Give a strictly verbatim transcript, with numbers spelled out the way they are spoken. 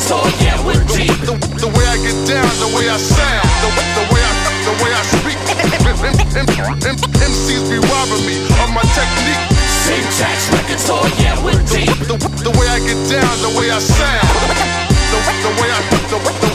records, oh yeah, we're deep. The, the, the way I get down, the way I sound, the, the way I, the way I speak. M Cs be robbing me of my technique. Syntax records, oh yeah, we're deep. The, the, the way I get down, the way I sound, the, the way I, the, the